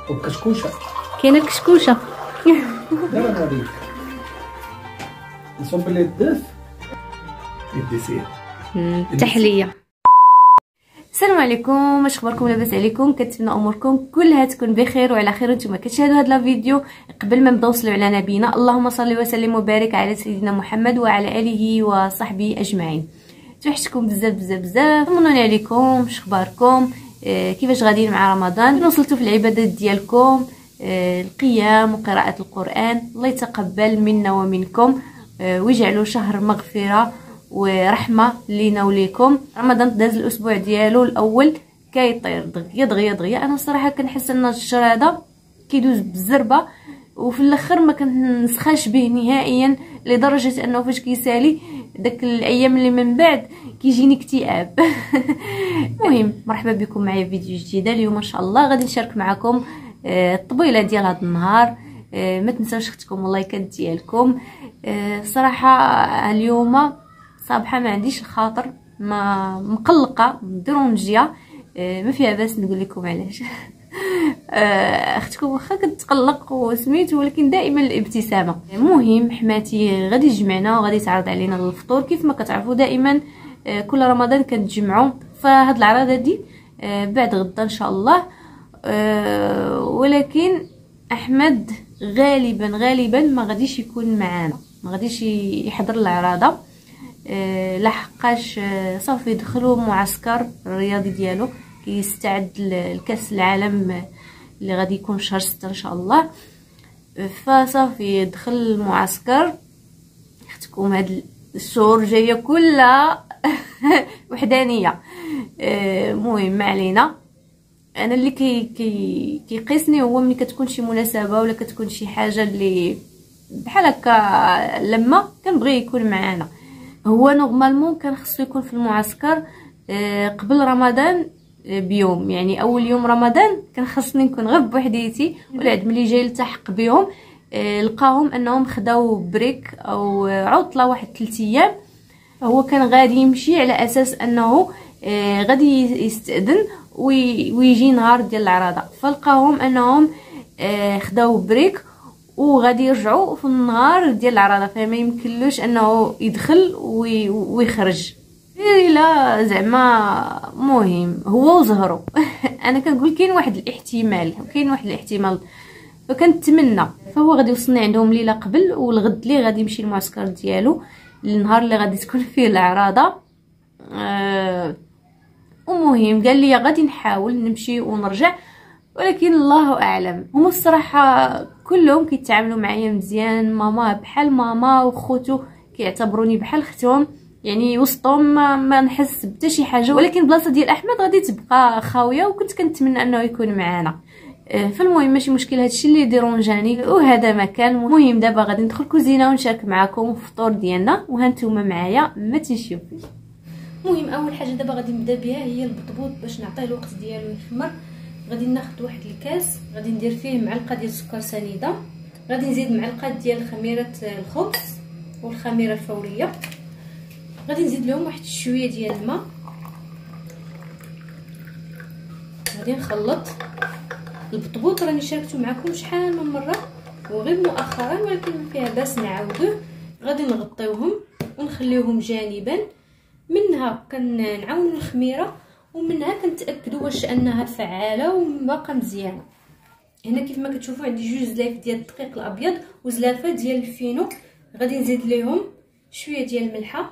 والكشكوشه. كاينه الكشكوشه. دابا نوريك نصب لي الدف الديسير التحليه. السلام عليكم، واش اخباركم؟ لاباس عليكم؟ كنتمنى اموركم كلها تكون بخير وعلى خير. نتوما كتشاهدوا هذا الفيديو قبل ما نبداو نصليو على نبينا، اللهم صل وسلم وبارك على سيدنا محمد وعلى اله وصحبه اجمعين. توحشتكم بزاف بزاف بزاف، طمنوني عليكم، واش اخباركم؟ كيفاش غاديين مع رمضان؟ وصلتوا في العبادات ديالكم، القيام وقراءه القران؟ الله يتقبل منا ومنكم ويجعلوا شهر مغفره ورحمه لينا وليكم. رمضان داز الاسبوع ديالو الاول كيطير دغيا دغيا دغيا. انا الصراحه كنحس ان الشهر هذا كيدوز بالزربه وفي الاخر ما كنسخاش به نهائيا، لدرجه انه فاش كيسالي داك الايام اللي من بعد كيجيني اكتئاب. المهم مرحبا بكم معايا في فيديو جديده. اليوم ان شاء الله غادي نشارك معكم الطبيله ديال هذا النهار. ما تنساوش اختكم اللايكات ديالكم. صراحه اليوم صباحا ما عنديش الخاطر، ما مقلقه مدرونجيه، ما فيها باس نقول لكم علاش. اختكم واخا كتقلق وسميتو، ولكن دائما الابتسامه. المهم حماتي غادي تجمعنا وغادي تعرض علينا الفطور. كيف ما كتعرفوا دائما كل رمضان كنتجمعوا، فهاد العراضه دي بعد غدا ان شاء الله. ولكن احمد غالبا ما غاديش يكون معانا، ما غاديش يحضر العراضه، لحقاش صافي دخلوا معسكر الرياضي ديالو كيستعد لكاس العالم اللي غادي يكون شهر 6 ان شاء الله. فصافي دخل المعسكر. اختكم هاد الشهور جايه كلها وحدانيه. المهم ما علينا. انا اللي كيقيسني هو ملي كتكون شي مناسبه ولا كتكون شي حاجه اللي بحال هكا لما كنبغي يكون معانا. هو نورمالمون كان خصو يكون في المعسكر قبل رمضان بيوم، يعني اول يوم رمضان كان خصني نكون غير بوحديتي، والعد ملي جاي يلتحق بهم لقاهم انهم خداو بريك او عطله واحد 3 ايام. هو كان غادي يمشي على اساس انه غادي يستأذن ويجي نهار ديال العراضه، فلقاهم انهم خداو بريك وغادي يرجعوا في النهار ديال العراضه، فما يمكنلوش انه يدخل ويخرج. لا زعما مهم هو وزهرو. انا كنقول كاين واحد الاحتمال، فكنتمنى. فهو غادي يوصلني عندهم ليله قبل، والغد اللي غادي يمشي المعسكر ديالو النهار اللي غادي تكون فيه العراضه. ومهم قال لي غادي نحاول نمشي ونرجع، ولكن الله اعلم. هما الصراحه كلهم كيتعاملوا معايا مزيان، ماما بحال ماما وخوتو كيعتبروني بحال اختهم، يعني وسطهم ما نحس بتا شي حاجه. ولكن بلاصه ديال احمد غادي تبقى خاويه، وكنت كنتمنى انه يكون معانا. فالمهم ماشي مشكل، هادشي اللي ديرونجاني وهذا ما كان. المهم دابا غادي ندخل كوزينه ونشارك معكم الفطور ديالنا، وهانتوما معايا ما تنشوفوش. المهم اول حاجه دابا غادي نبدا بها هي البطبوط، باش نعطيه الوقت ديالو يخمر. غادي ناخذ واحد الكاس، غادي ندير فيه معلقه ديال السكر سنيده، غادي نزيد معلقه ديال خميره الخبز والخميره الفوريه، غادي نزيد لهم واحد شويه ديال الماء، غادي نخلط. البطبوط راني شاركته معكم شحال من مره وغير مؤخرا، ولكن ما فيها باس نعاودوه. غادي نغطيوهم ونخليوهم جانبا. منها كنعاونوا الخميره، ومنها كنتاكدوا واش انها فعاله وباقا مزيانه. هنا كيف ما كتشوفوا عندي 2 زلايف ديال الدقيق الابيض وزلافه ديال الفينو. غادي نزيد ليهم شويه ديال الملحه،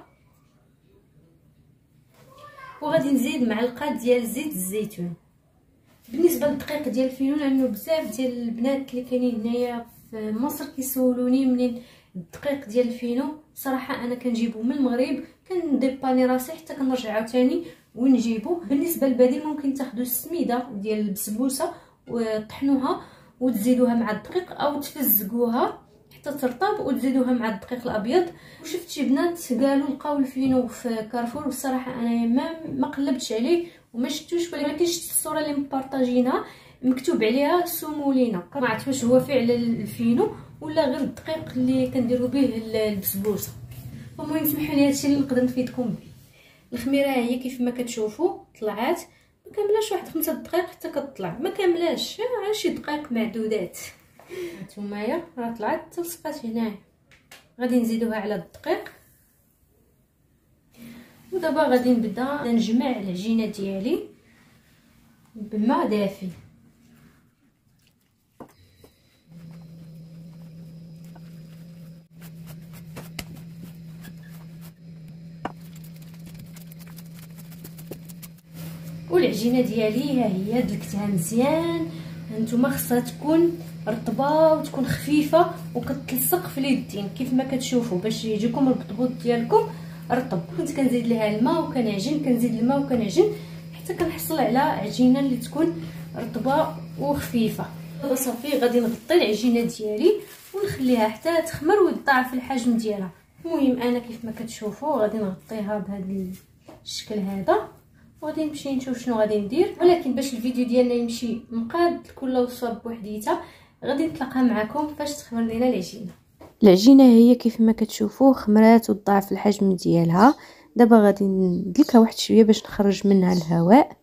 وغادي نزيد معلقه ديال زيت الزيتون. بالنسبه للدقيق ديال الفينو، لانه بزاف ديال البنات اللي كاينين هنايا في مصر كيسولوني منين الدقيق ديال الفينو. صراحه انا كنجيبو من المغرب، كنديباني راسي حتى كنرجع عاوتاني ونجيبو. بالنسبه للبديل ممكن تاخذوا السميده ديال البسبوسه وطحنوها وتزيدوها مع الدقيق، او تفزقوها حتى ترطب وتزيدوها مع الدقيق الابيض. وشفت شي بنات قالوا لقاو الفينو في كارفور، والصراحه انا ما قلبتش عليه وما شفتوش، ولكن شفت الصوره اللي مبارطاجينها مكتوب عليها سمولينا. ما عرفت واش هو فعلا الفينو ولا غير الدقيق اللي كنديروا به البسبوسه. المهم سمحوا لي هادشي اللي نقدر نفيدكم به. الخميره هي كيف ما كتشوفوا طلعات ما كاملاش واحد 5 دقائق حتى كتطلع، ما كاملاش شي دقائق معدودات. هانتوما راه طلعت تلصقات هنايا، غادي نزيدوها على الدقيق. ودابا غادي نبدا نجمع العجينه ديالي بماء دافي. والعجينه ديالي ها هي دلكتها مزيان. هانتوما خصها تكون رطبه وتكون خفيفه وكتلصق في اليدين كيف ما كتشوفوا باش يجيكم البطبوط ديالكم رطب. كنت كنزيد لها الماء وكنعجن، كنزيد الماء وكنعجن حتى كنحصل على عجينه اللي تكون رطبه وخفيفه. دابا صافي غادي نغطي العجينه ديالي ونخليها حتى تخمر ويضاعف الحجم ديالها. المهم انا كيف ما كتشوفوا غادي نغطيها بهذا الشكل هذا، وغادي نمشي نشوف شنو غادي ندير. ولكن باش الفيديو ديالنا يمشي مقاد كل وصفه بوحديتها غادي نتلاقى معكم فاش تخمر لينا العجينه. العجينه هي كيف ما كتشوفوا خمرات وضاعف الحجم ديالها. دابا غادي ندلكها واحد شويه باش نخرج منها الهواء،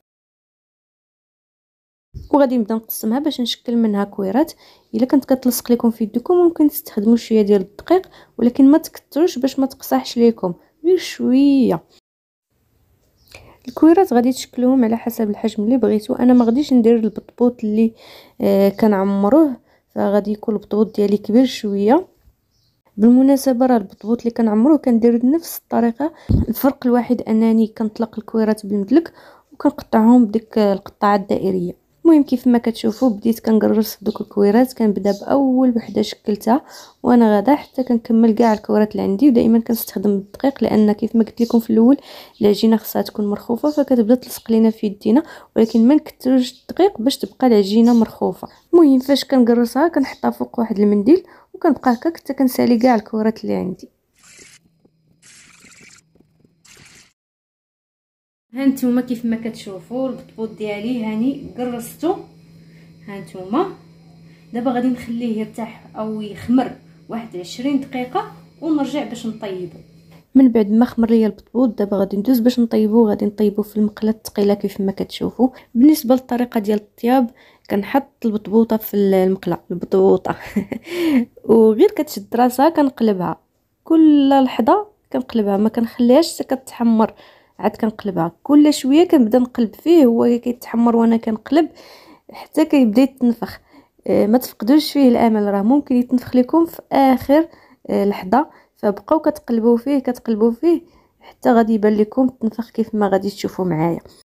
وغادي نبدا نقسمها باش نشكل منها كويرات. الا كنت كتلصق لكم في يدكم ممكن تستخدموا شويه ديال الدقيق، ولكن ما تكثروش باش ما تقصحش لكم، غير شويه. الكويرات غادي تشكلوهم على حسب الحجم اللي بغيتو. انا ما غاديش ندير البطبوط اللي كنعمروه، فغادي يكون البطبوط ديالي كبير شويه. بالمناسبه راه البطبوط اللي كنعمروه كندير بنفس الطريقه، الفرق الوحيد انني كنطلق الكويرات بالمدلك وكنقطعهم بديك القطعه الدائريه. المهم كيف ما كتشوفوا بديت كنقرص في دوك الكويرات، كنبدا باول وحده شكلتها وانا غادا حتى كنكمل كاع الكويرات اللي عندي. ودائما كنستخدم الدقيق لان كيف ما قلت لكم في الاول العجينه خصها تكون مرخوفه فكتبدا تلصق لينا في يدينا، ولكن ما نكثروش الدقيق باش تبقى العجينه مرخوفه. المهم فاش كنقرصها كنحطها فوق واحد المنديل وكنبقى هكاك حتى كنسالي كاع الكويرات اللي عندي. هانتوما كيف ما كتشوفوا البطبوط ديالي هاني قرصتو. هانتوما دابا غادي نخليه يرتاح او يخمر واحد 20 دقيقه ونرجع باش نطيبو. من بعد ما خمر ليا البطبوط دابا غادي ندوز باش نطيبو. غادي نطيبو في المقله الثقيله كيف ما كتشوفوا. بالنسبه للطريقه ديال الطياب كنحط البطبوطه في المقله، البطبوطه وغير كتشد راسها كنقلبها كل لحظه، كنقلبها ما كنخليهاش حتى كتحمر. عاد كنقلبها كل شويه، كنبدا نقلب فيه هو كيتحمر وانا كنقلب حتى كيبدا يتنفخ. ما تفقدوش فيه الامل، راه ممكن يتنفخ لكم في اخر لحظه، فبقاو كتقلبوا فيه حتى غادي يبان لكم تنفخ كيف ما غادي تشوفوا معايا.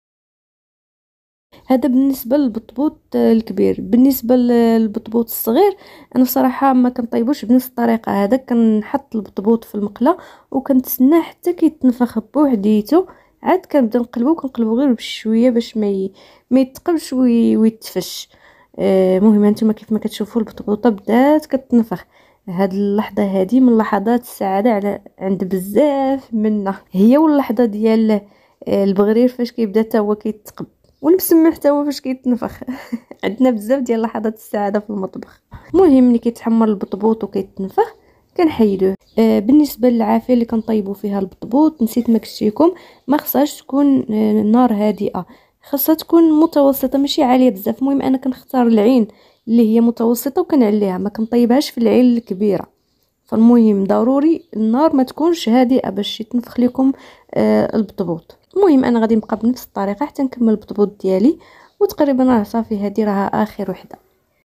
هذا بالنسبه للبطبوط الكبير. بالنسبه للبطبوط الصغير انا بصراحه ما كنطيبوش بنفس الطريقه. هذا كنحط البطبوط في المقله وكنتسنى حتى كيتنفخ بوحديته، عاد كنبدا نقلبو غير بشويه باش ما يتقلش ويتفش. المهم انتما كيف ما كتشوفوا البطبوطه بدات كتنفخ. هاد اللحظه هذه من لحظات السعاده عند بزاف منا، هي واللحظه ديال البغرير فاش كيبدا حتى هو كيتقب، والمسمن حتى هو فاش كيتنفخ. عندنا بزاف ديال لحظات السعاده في المطبخ. المهم ملي كيتحمر البطبوط وكيتنفخ كنحيدوه. بالنسبه للعافيه اللي كنطيبوا فيها البطبوط نسيت ما قلت لكم، ما خصهاش تكون نار هادئه، خاصها تكون متوسطه ماشي عاليه بزاف. المهم انا كنختار العين اللي هي متوسطه وكنعليها، ما كنطيبهاش في العين الكبيره. فالمهم ضروري النار ما تكونش هادئه باش يتنفخ لكم البطبوط. المهم انا غادي نبقى بنفس الطريقه حتى نكمل البطبوط ديالي، وتقريبا راه صافي هذه راه اخر وحده.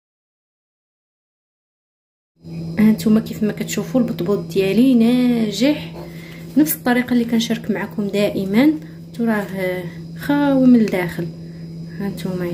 هانتوما كيف ما كتشوفوا البطبوط ديالي ناجح نفس الطريقه اللي كنشارك معكم دائما، راه خاوي من الداخل. هانتوما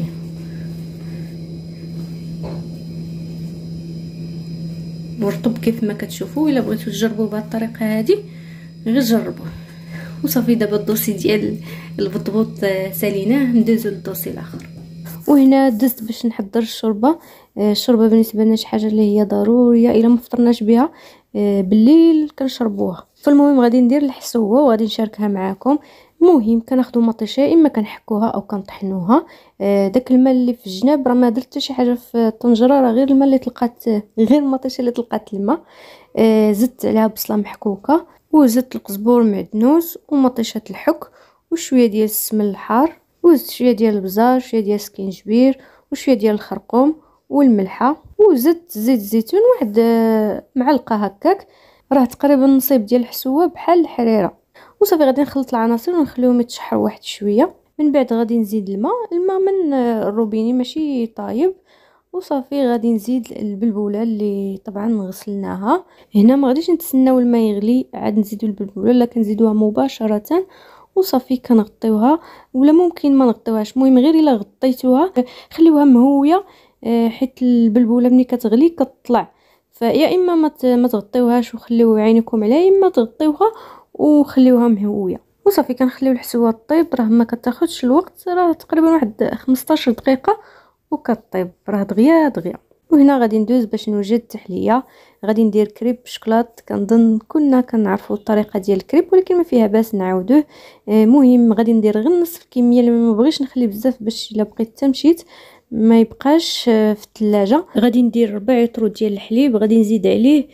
ورطب كيف ما كتشوفوا. الا بغيتو تجربوا بهذه الطريقه هذه غير جربوه وصافي. دابا الدوسي ديال البطبوط ساليناه، ندوزو للدوسي الاخر. وهنا دزت باش نحضر الشوربه. الشوربه بالنسبه لنا شي حاجه اللي هي ضروريه، الا ما فطرناش بها بالليل كنشربوها. فالمهم غادي ندير الحسوه وغادي نشاركها معكم. المهم كناخذوا مطيشه، اما كنحكوها او كنطحنوها. داك الماء اللي في الجناب راه ما درت حتى شي حاجه في الطنجره، راه غير الماء اللي طلقات، غير المطيشه اللي طلقات الماء. زدت عليها بصله محكوكه وزدت القزبور معدنوس ومطيشه الحك وشويه ديال السمن الحار وزدت شويه ديال البزار، شويه ديال السكينجبير وشويه ديال الخرقوم والملحه، وزدت زيت الزيتون واحد معلقه هكاك، راه تقريبا نصيب ديال الحسوه بحال الحريره. وصافي غادي نخلط العناصر ونخليهم يتشحروا واحد شويه. من بعد غادي نزيد الماء من الروبيني ماشي طايب. وصافي غادي نزيد البلبوله اللي طبعا غسلناها. هنا ما غاديش نتسناو الماء يغلي عاد نزيدوا البلبوله، لا كنزيدوها مباشره. وصافي كنغطيوها، ولا ممكن ما نغطيوهاش، المهم غير الا غطيتوها خليوها مهويه، حيت البلبوله ملي كتغلي كتطلع. فيا اما ما تغطيوهاش وخليو عينكم عليها، اما تغطيوها وخليوها مهويه. وصافي كنخليو الحسوه طيب، راه ما كتاخذش الوقت، راه تقريبا واحد 15 دقيقه وكطيب، راه دغيا دغيا. وهنا غادي ندوز باش نوجد التحليه. غادي ندير كريب بشكلاط، كنظن كنا كنعرفوا الطريقه ديال الكريب، ولكن ما فيها باس نعاودوه. مهم غادي ندير غير نصف الكميه، اللي ما بغيتش نخلي بزاف باش الا بقيت تمشيت ما يبقاش في الثلاجه. غادي ندير 4 يطرو ديال الحليب، غادي نزيد عليه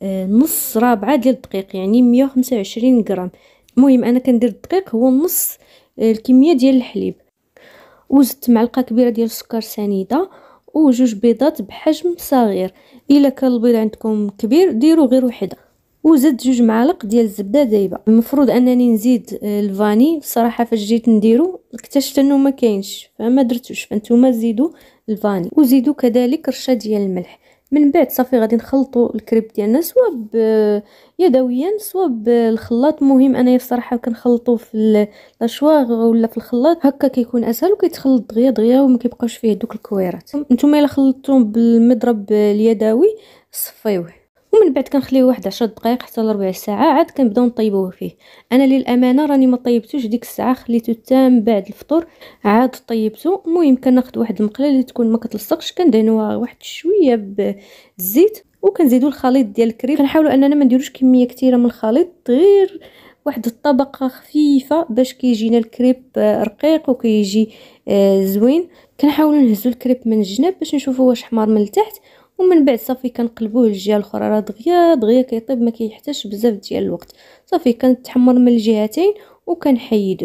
نص رابعه ديال الدقيق، يعني 125 غرام. المهم انا كندير الدقيق هو نص الكميه ديال الحليب. وزدت معلقه كبيره ديال السكر سنيده وجوج بيضات بحجم صغير، الا كان البيض عندكم كبير ديروا غير وحده. وزدت 2 معالق ديال الزبده دايبه. المفروض انني نزيد الفاني، بصراحه فاش جيت نديرو اكتشفت انه ما كاينش فما درتوش، فانتوما زيدوا الفاني. وزيدوا كذلك رشه ديال الملح. من بعد صافي غادي نخلطوا الكريب ديالنا سواء يدويا سواء بالخلاط. المهم انايا بصراحه كنخلطوا في لاشواغ ولا في الخلاط، هكا كيكون اسهل وكيتخلط دغيا دغيا وما كيبقاوش فيه دوك الكويرات. نتوما الا خلطتوه بالمضرب اليدوي صفيوه. ومن بعد كنخليوه واحد 10 دقائق حتى لربع ساعه، عاد كنبداو نطيبوه فيه. انا للامانه راني ما طيبتوش ديك الساعه، خليته حتى من بعد الفطور عاد طيبته. المهم كناخذ واحد المقله اللي تكون ما كتلصقش، كندهنوها واحد شويه بالزيت وكنزيدوا الخليط ديال الكريب. كنحاولوا اننا ما نديروش كميه كثيره من الخليط، غير واحد الطبقه خفيفه باش كيجينا الكريب رقيق وكيجي زوين. كنحاولوا نهزوا الكريب من الجناب باش نشوفوا واش حمار من التحت، ومن بعد صافي كنقلبوه الجهه الاخرى، راه دغيا دغيا كيطيب، ما كيحتاجش بزاف ديال الوقت. صافي كنتحمر من الجهتين وكنحيدوه.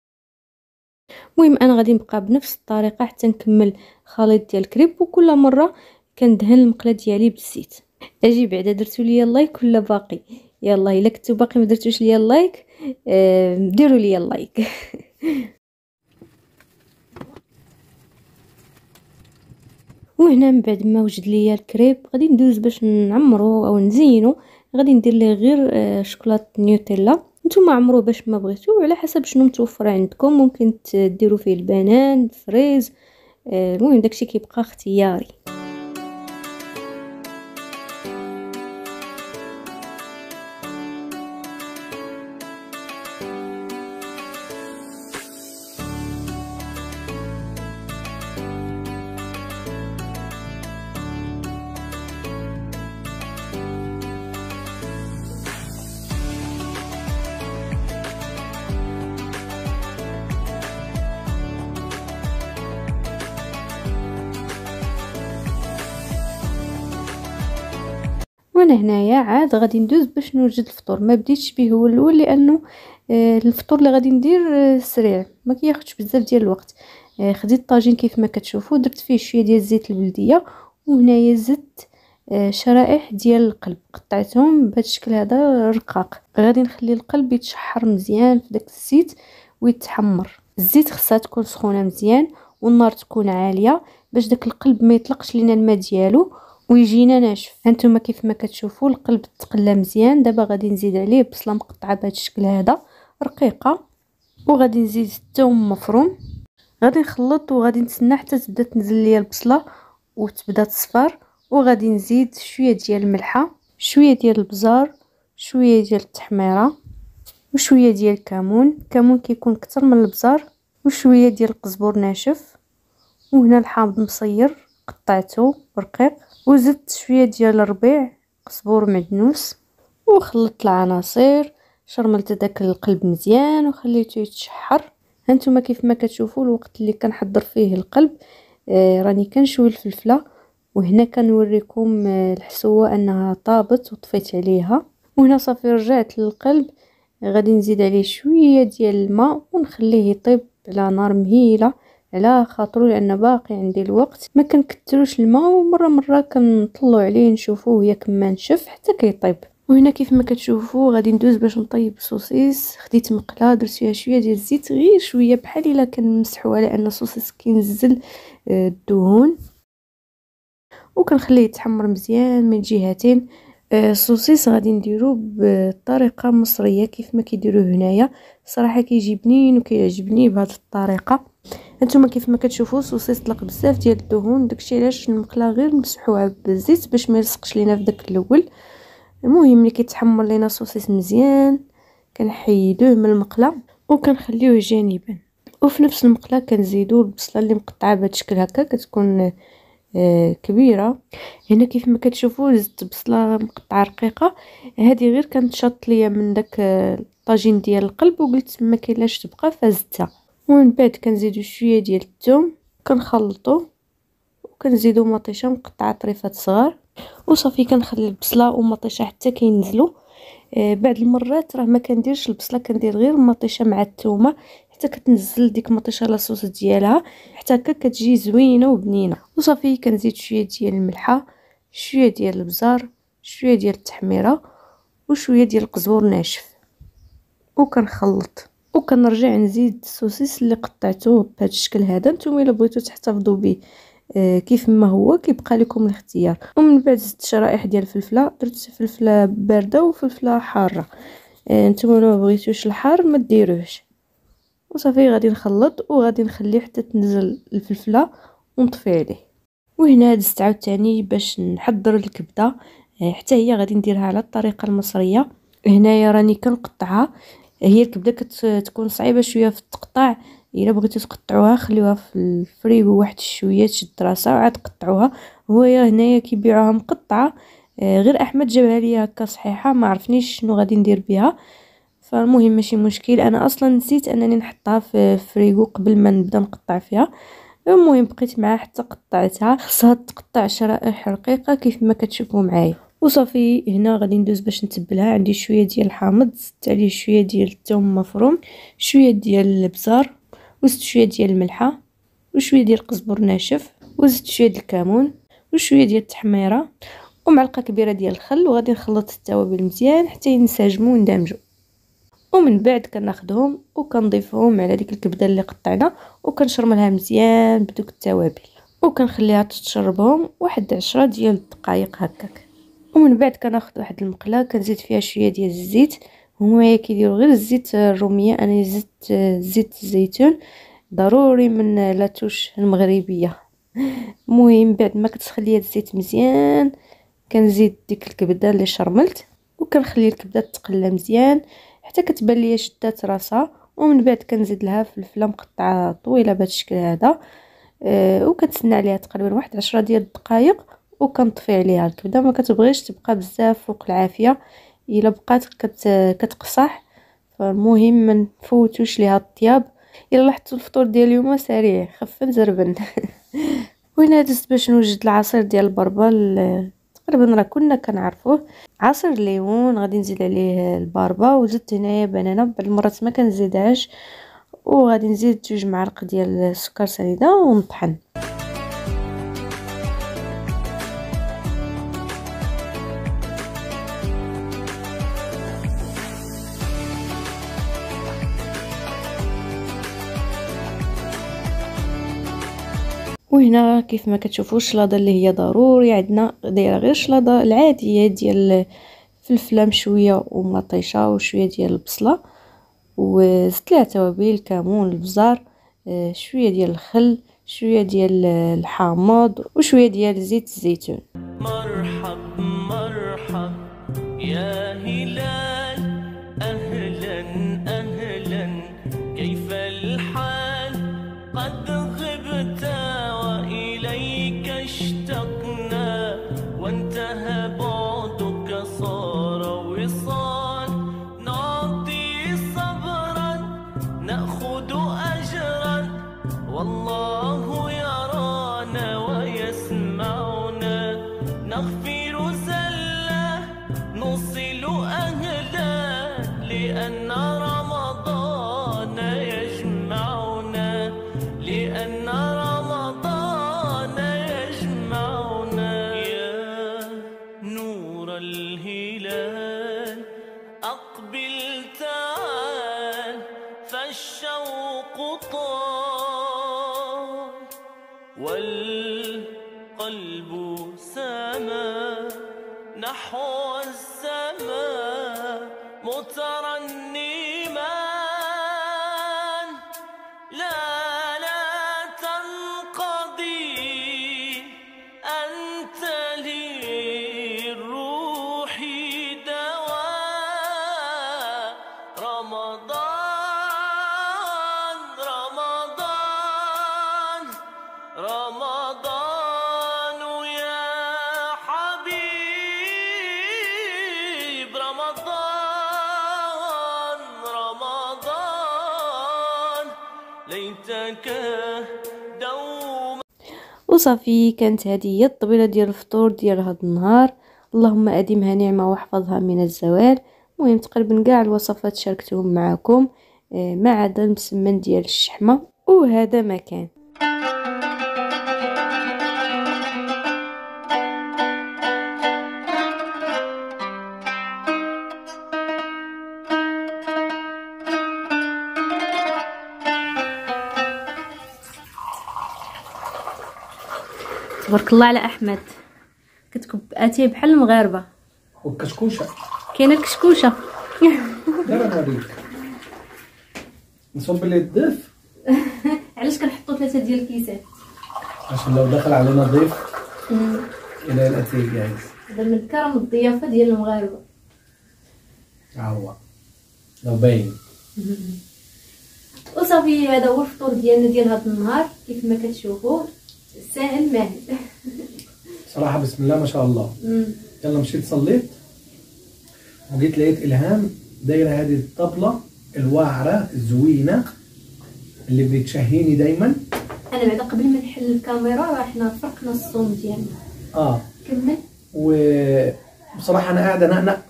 المهم انا غادي نبقى بنفس الطريقه حتى نكمل الخليط ديال الكريب، وكل مره كندهن المقله ديالي بالزيت. اجي بعدا درتوا لي اللايك ولا باقي؟ يلا الا كنتو باقي ما درتوش لي اللايك ديروا لي اللايك. وهنا من بعد ما وجد ليا الكريب غادي ندوز باش نعمرو او نزينو. غادي ندير ليه غير شوكولاط نيوتيلا، نتوما عمروه باش ما بغيتو على حسب شنو متوفر عندكم. ممكن ديروا فيه البنان، الفريز، المهم داكشي كيبقى اختياري. وانا هنايا عاد غادي ندوز باش نوجد الفطور. ما بديتش به هو الاول لانه الفطور اللي غادي ندير سريع ما كياخذش بزاف ديال الوقت. خديت الطاجين كيف ما كتشوفوا، درت فيه شويه ديال الزيت البلديه، وهنايا زدت شرائح ديال القلب قطعتهم بهذا الشكل هذا رقاق. غادي نخلي القلب يتشحر مزيان في داك الزيت ويتحمر. الزيت خصها تكون سخونه مزيان والنار تكون عاليه باش داك القلب ما يطلقش لينا الماء ديالو ويجينا ناشف. هانتوما كيف ما كتشوفوا القلب تقلى مزيان. دابا غادي نزيد عليه بصله مقطعه بهذا الشكل هذا رقيقه، وغادي نزيد الثوم مفروم. غادي نخلط وغادي نتسنى حتى تبدا تنزل ليا البصله وتبدا تصفر. وغادي نزيد شويه ديال الملحه، شويه ديال البزار، شويه ديال التحميره، وشويه ديال الكمون كيكون اكثر من البزار، وشويه ديال القزبور ناشف. وهنا الحامض مصير قطعته رقيق، وزدت شويه ديال الربيع قزبور معدنوس، وخلطت العناصر. شرملت داك القلب مزيان وخليته يتشحر. هانتوما كيف ما كتشوفوا الوقت اللي كنحضر فيه القلب راني كنشوي الفلفله. وهنا كنوريكم الحسوه انها طابت وطفيت عليها. وهنا صافي رجعت للقلب، غادي نزيد عليه شويه ديال الماء ونخليه يطيب على نار مهيله على خاطرو، لان باقي عندي الوقت. ما كنكتروش الماء، ومره كنطلعوا عليه نشوفوه ياك ما نشف حتى كيطيب. وهنا كيف ما كتشوفوا غادي ندوز باش نطيب السوسيس. خديت مقله درت فيها شويه ديال الزيت، غير شويه بحال الا كنمسحوها، لان السوسيس كينزل الدهون، وكنخليه يتحمر مزيان من الجهتين. السوسيس غادي نديرو بطريقه مصريه كيف ما كيديروه هنايا، صراحه كيجي بنين وكيعجبني بهذه الطريقه. هانتوما كيف ما كتشوفوا السوسيس طلق بزاف ديال الدهون، داكشي علاش المقله غير نمسحوها بالزيت باش ما يلصقش لينا في داك الاول. المهم ملي كيتحمر لينا السوسيس مزيان كنحيدوه من المقله وكنخليوه جانبا. وفي نفس المقله كنزيدو البصله اللي مقطعه بهذا الشكل هكا، كتكون كبيره. هنا كيف ما كتشوفوا زدت بصله مقطعه رقيقه، هذه غير كانت شاط ليا من داك الطاجين ديال القلب وقلت ما كاينلاش تبقى فزتها. ومن بعد كنزيدو شويه ديال الثوم كنخلطو، وكنزيدو مطيشه مقطعه طريفات صغار، وصافي كنخلي البصله ومطيشه حتى كينزلوا. بعد المرات راه ما كنديرش البصله، كندير غير المطيشه مع الثومه حتى كتنزل ديك المطيشه لاصوص ديالها، حتى هكا كتجي زوينه وبنينه. وصافي كنزيد شويه ديال الملحه، شويه ديال البزار، شويه ديال التحميره، وشويه ديال القزبور ناشف، وكنخلط. وكنرجع نزيد السوسيس اللي قطعته بهذا الشكل هذا. نتوما الا بغيتو تحتفظوا به كيف ما هو كيبقى لكم الاختيار. ومن بعد زدت شرائح ديال الفلفله، درت فلفله بارده وفلفله حاره. نتوما الا ما بغيتوش الحار ما ديروهش. وصافي غادي نخلط وغادي نخليه حتى تنزل الفلفله ونطفي عليه. وهنا دزت عاوتاني باش نحضر الكبده، حتى هي غادي نديرها على الطريقه المصريه. هنايا راني كنقطعها. هي الكبده كتكون صعيبه شويه في التقطاع، الا بغيتو تقطعوها خليوها في الفريغو واحد شويه تشد راسها وعاد قطعوها. هو هنايا كيبيعوها مقطعه، غير احمد جابها لي هكا صحيحه، ما عرفنيش شنو غادي ندير بها. فالمهم ماشي مشكل، انا اصلا نسيت انني نحطها في الفريغو قبل ما نبدا نقطع فيها. المهم بقيت معها حتى قطعتها. خصها تقطع شرائح رقيقه كيف ما كتشوفوا معايا. وصافي هنا غادي ندوز باش نتبلها. عندي شويه ديال الحامض، زدت عليه شويه ديال الثوم مفروم، شويه ديال البزار، وزدت شويه ديال الملحه، وشويه ديال القزبر ناشف، وزدت شويه ديال الكمون، وشويه ديال التحميره، ومعلقه كبيره ديال الخل. وغادي نخلط التوابل مزيان حتى ينسجموا ويندمجوا. ومن بعد كناخذهم وكنضيفهم على ديك الكبده اللي قطعنا، وكنشرملها مزيان بدوك التوابل، وكنخليها تشربهم واحد 10 ديال الدقائق هكاك. ومن بعد كناخذ واحد المقله كنزيد فيها شويه ديال الزيت. هما كيديروا غير الزيت الروميه، انا زدت زيت الزيتون ضروري من لاتوش المغربيه. المهم بعد ما كتخلي الزيت مزيان كنزيد ديك الكبده اللي شرملت، وكنخلي الكبده تقلى مزيان حتى كتبان ليا شدات راسها. ومن بعد كنزيد لها فلفله مقطعه طويله بهذا الشكل هذا، وكنتسنى عليها تقريبا واحد 10 ديال الدقائق، وكنطفي عليها. الكبده ما كتبغيش تبقى بزاف فوق العافيه، الا بقات كتقصح. فالمهم ما نفوتوش ليها الطياب. الا لاحظتوا الفطور ديال اليوم سريع خف زربن. وهنا دزت باش نوجد العصير ديال البربه، تقريبا راه كنا كنعرفوه. عصير الليمون غادي نزيد عليه الباربه، وزدت هنايا بنانه بعض المرات ما كنزيدهاش، وغادي نزيد 2 معالق ديال السكر سنيده ونطحن. وهنا كيف ما كتشوفوا الشلاضه اللي هي ضروري عندنا، دايره غير الشلاضه العاديه ديال الفلفله مشويه ومطيشه وشويه ديال البصله، وزدت لها توابل الكمون البزار، شويه ديال الخل، شويه ديال الحامض، وشويه ديال زيت الزيتون. مرحب مرحب يا هلال، اهلا اهلا كيف الحال؟ قد غبت واليك اشتقنا، وانتهى بعدك صار وصال. نعطي صبرا ناخذ اجرا، والله يرانا ويسمعنا. نغفر زله نوصل اهلا، لان رمضان يجمعنا. والقلب سما نحو السماء مترنما لا تنقضي أنت للروح دواء رمضان رمضان رمضان يا حبيب رمضان رمضان ليتك دوما. وصافي كانت هذه هي الطبيله ديال الفطور ديال هذا النهار. اللهم اديمها نعمه واحفظها من الزوال. المهم تقريبا كاع الوصفات شاركتهم معكم ما عدا المسمن ديال الشحمه، وهذا ما كان. تبارك الله على احمد، كتكب اتاي بحال المغاربه. والكشكوشه كاينه الكشكوشه. دابا نوريك نصب لي الضيف. علاش كنحطوا 3 ديال الكيسات؟ عشان لو دخل علينا ضيف الى الاتاي جاهز. هذا من كرم الضيافه ديال المغاربه. هو لو باين. وصافي هذا هو الفطور ديالنا ديال هذا النهار كيف ما كتشوفوا، ساهل ماهل. صراحه بسم الله ما شاء الله. يلا مشيت صليت وجيت لقيت الهام دايره هذه الطبله الواعره الزوينه اللي بتشهيني دايما. انا بعدا قبل ما نحل الكاميرا احنا فرقنا الصوم ديالنا. كمل. وبصراحه انا قاعده نقنق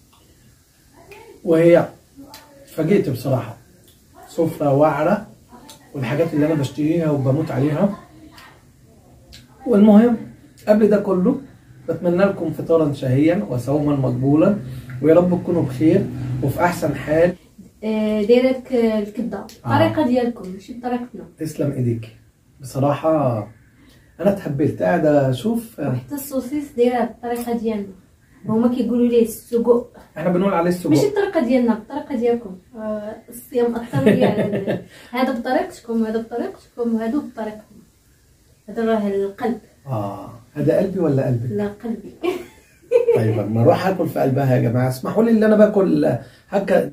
وهي فاجئت بصراحه. سفره واعره والحاجات اللي انا بشتهيها وبموت عليها. والمهم قبل ده كله بتمنى لكم فطارا شهيا وصوما مقبولا، ويا رب تكونوا بخير وفي احسن حال. دايرك الكبده الطريقه ديالكم ماشي بطريقتنا. تسلم ايديك بصراحه. انا تهبلت قاعده اشوف. حتى السوسيس دايره بالطريقه ديالنا، هما كيقولوا ليه السجق، احنا بنقول عليه السجق. ماشي الطريقه ديالنا، بالطريقه ديالكم. الصيام اكثر ديال هذا بطريقتكم وهذا بطريقتكم وهذا بطريقتكم. هذا راه القلب. هذا قلبي ولا قلبك؟ لا قلبي. طيب ما اروح اكل في قلبها يا جماعه. اسمحوا لي اللي انا باكل هكا.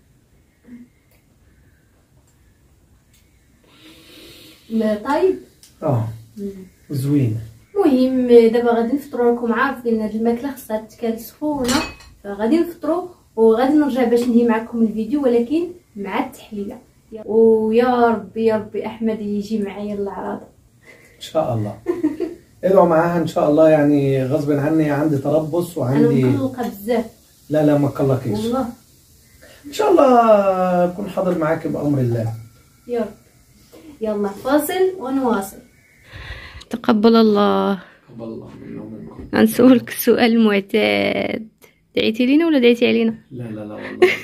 طيب. زوين. المهم دابا غادي نفطروا. لكم عارفين هاد الماكله خصها تكال سخونه، فغادي نفطروا وغادي نرجع باش ننهي معكم الفيديو، ولكن مع التحليه. ويا ربي يا ربي احمد يجي معايا للعراض ان شاء الله. ادعوا معاها ان شاء الله. يعني غصب عني عندي تربص وعندي. انا مقلقه بزاف. لا ما تقلقيش والله. ان شاء الله اكون حاضر معاك بامر الله. يا رب. يلا فاصل ونواصل. تقبل الله. تقبل الله منا ومنكم. غنسولك السؤال المعتاد، دعيتي لينا ولا دعيتي علينا؟ لا والله.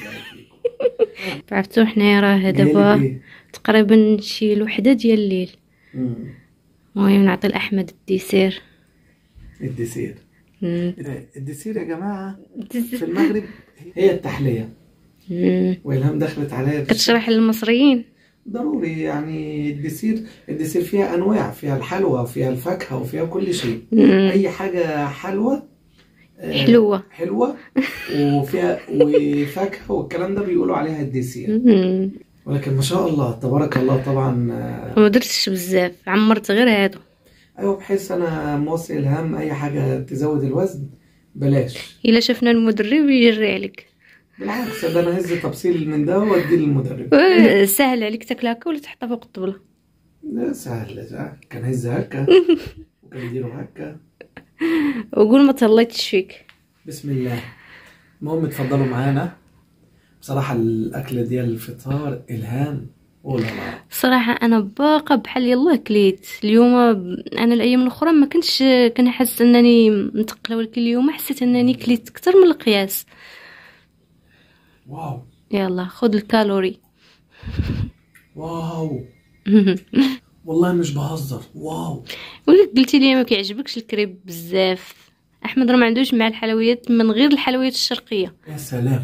عرفتو حنايا راه دابا تقريبا شي 1 ديال الليل. المهم نعطي لاحمد الديسير. الديسير يا جماعه في المغرب هي التحليه. والهام دخلت عليا كتشرح للمصريين ضروري. يعني الديسير فيها انواع، فيها الحلوى وفيها الفاكهه وفيها كل شيء. اي حاجه حلوه حلوه وفيها وفاكهه والكلام ده بيقولوا عليها الديسير. ولكن ما شاء الله تبارك الله طبعا. ما درتش بزاف، عمرت غير هادو. ايوه بحيث انا موصي الهم اي حاجه تزود الوزن بلاش. الا شفنا المدرب يجري عليك. بالعكس ده انا هز تفصيل من ده وادي للمدرب. سهل عليك تاكل هكا ولا تحطها فوق الطبله؟ لا سهل. كان هز هكا وكان يديروا هكا. وقول ما تهليتش فيك. بسم الله. المهم اتفضلوا معانا. بصراحه الاكله ديال الفطار الهام ولا لا. صراحه انا باقه بحال يلا كليت اليوم. انا الايام الاخرى ما كنتش كنحس انني متقله، ولكن اليوم حسيت انني كليت اكثر من القياس. واو. يلا خذ الكالوري. واو. والله مش بهزر. واو. ولك قلتي لي ما كيعجبكش الكريب بزاف. احمد راه ما عندوش مع الحلويات من غير الحلويات الشرقيه. يا سلام،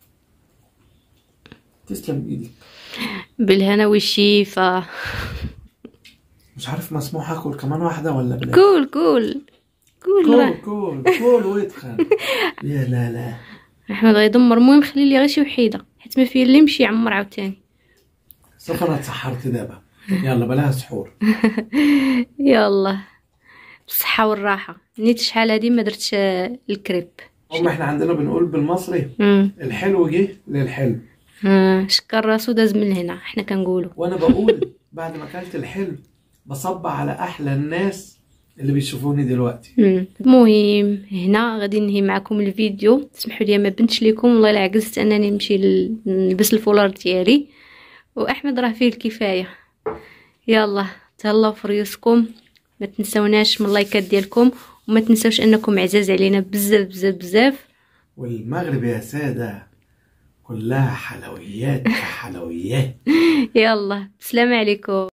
تسلم ايدك. بالهنا والشيفه. مش عارف مسموح اكل كمان واحده ولا بلا؟ كول كول كول كول كول كول ويدخل. يا لا لا احمد غيدمر. المهم خلي لي غير شي وحيده حيت ما فيه اللي يمشي يعمر عاوتاني. صافي انا تسحرت دابا، يلا بلاها سحور. يلا بالصحه والراحه. نيت شحال هادي ما درتش الكريب. احنا عندنا بنقول بالمصري الحلو جه للحلو. شكر راسو داز من هنا احنا كنقولوا. وانا بقول بعد ما اكلت الحلو بصب على احلى الناس اللي بيشوفوني دلوقتي. المهم هنا غادي ننهي معكم الفيديو. تسمحوا لي ما بنتش لكم والله الا عجزت انني نمشي نلبس الفولار ديالي، واحمد راه فيه الكفايه. يلا تهلاو في ريوسكم، ما تنسوناش من اللايكات ديالكم، وما تنسوش انكم عزاز علينا بزاف بزاف بزاف. والمغرب يا ساده كلها حلويات حلويات. يلا السلام عليكم.